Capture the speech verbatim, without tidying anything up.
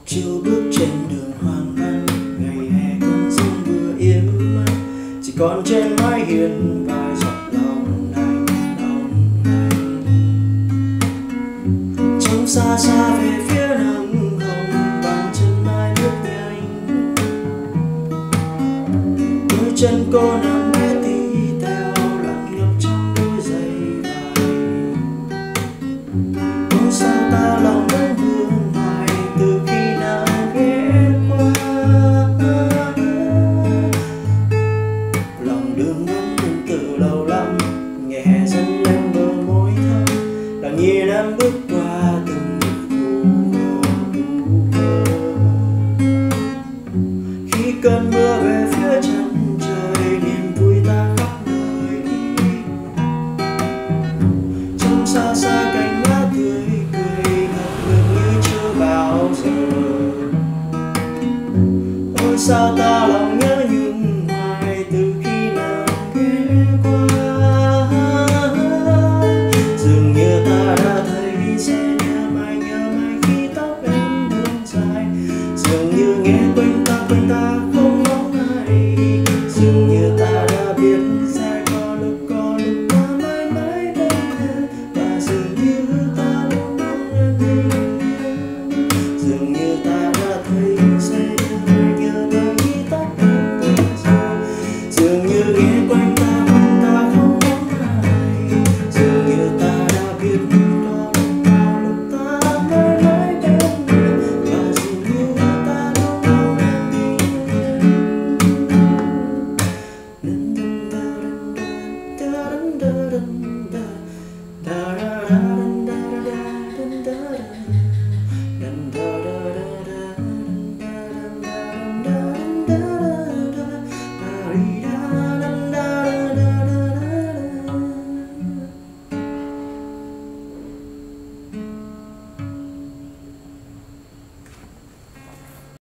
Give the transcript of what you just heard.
Chiều bước trên đường hoang vắng, ngày hè cơn giông vừa im mất, chỉ còn trên mái hiên vài giọt lòng anh lòng anh. Trông xa xa về phía nắng hồng, bàn chân ai bước nhanh, đôi chân cô nằm bé tí theo lặng ngập trong đôi giày vải. Ôi sao ta lòng vẫn vương hoài từ khi nào ghé qua, lòng đường ngóng từ lâu lắm, nghe hè dâng lên bờ môi thơm, lặng nhìn em bước